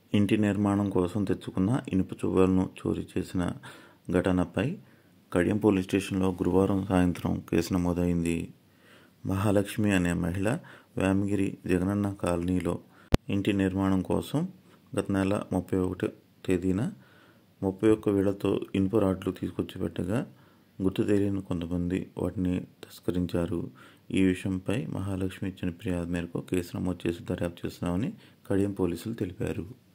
ఇంటి నిర్మాణం కోసం తెచ్చుకున్న ఇనుప చువ్వలను చోరీ చేసిన ఘటనపై కడియం పోలీస్ స్టేషన్లో గురువారం సాయంత్రం కేసు నమోదైంది. మహాలక్ష్మి అనే మహిళ వేమగిరి జగనన్న కాలనీలో ఇంటి నిర్మాణం కోసం గత నెల 31వ తేదీన 31 వేలతో ఇనుప రాడ్లు తీసుకొచ్చి పెట్టగా గుర్తు తెలియని కొంతమంది వాటిని తస్కరించారు. ఈ విషయంపై మహాలక్ష్మి ఇచ్చిన ఫిర్యాదు మేరకు కేసు నమోదు చేసి దర్యాప్తు చేస్తున్నామని కడియం పోలీసులు తెలిపారు.